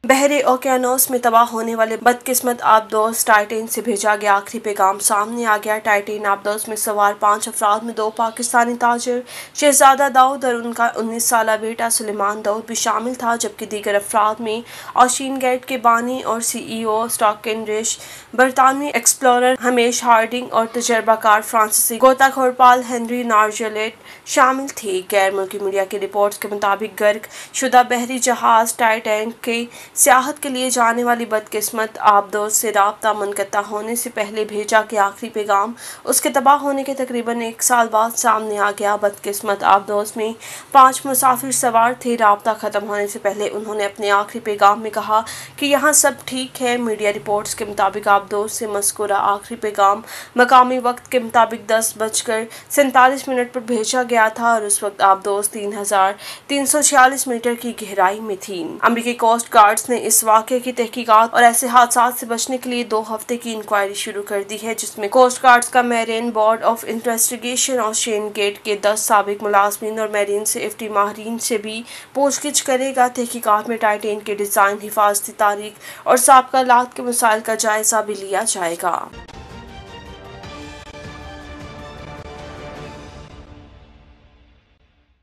بحر اوقیانوس میں تباہ ہونے والے بدقسمت آبدوز ٹائٹین سے بھیجا گیا آخری پیغام سامنے آ گیا۔ ٹائٹین آبدوز میں سوار 5 افراد میں 2 پاکستانی تاجر شہزادہ داؤد اور ان کا 19 سالہ بیٹا سلیمان داؤد بھی شامل تھا، جبکہ دیگر افراد میں اوشین گیٹ کے بانی اور سی ای او اسٹاکن ریش، برطانوی ایکسپلورر ہمیش ہارڈنگ اور تجربہ کار فرانسیسی غوطہ خور پال ہنری نارجلیٹ شامل تھے۔ غیر ملکی میڈیا کی رپورٹس کے مطابق غرق شدہ بحری جہاز ٹائٹین کے سیاحت کے لیے جانے والی بدقسمت آبدوز سے رابطہ منقطع ہونے سے پہلے بھیجا گیا آخری پیغام اس کے تباہ ہونے کے تقریباً 1 سال بعد سامنے آ گیا۔ بدقسمت آبدوز میں 5 مسافر سوار تھے۔ رابطہ ختم ہونے سے پہلے انہوں نے اپنے آخری پیغام میں کہا کہ یہاں سب ٹھیک ہے۔ میڈیا رپورٹس کے مطابق آبدوز سے مذکورہ آخری پیغام مقامی وقت کے مطابق 10:47 پر بھیجا گیا تھا اور اس وقت آبدوز 3,346 میٹر کی گہرائی میں تھی۔ امریکی کوسٹ گارڈز نے اس واقعے کی تحقیقات اور ایسے حادثات سے بچنے کے لیے 2 ہفتے کی انکوائری شروع کر دی ہے، جس میں کوسٹ گارڈز کا marine board of investigation ocean gate کے 10 سابق ملازمین اور میرین سیفٹی ماہرین سے بھی پوچھ گچھ کرے گا۔ تحقیقات میں ٹائٹین کے ڈیزائن، حفاظتی تاریخ اور سابقہ لاگت کے مسائل کا جائزہ بھی لیا جائے گا۔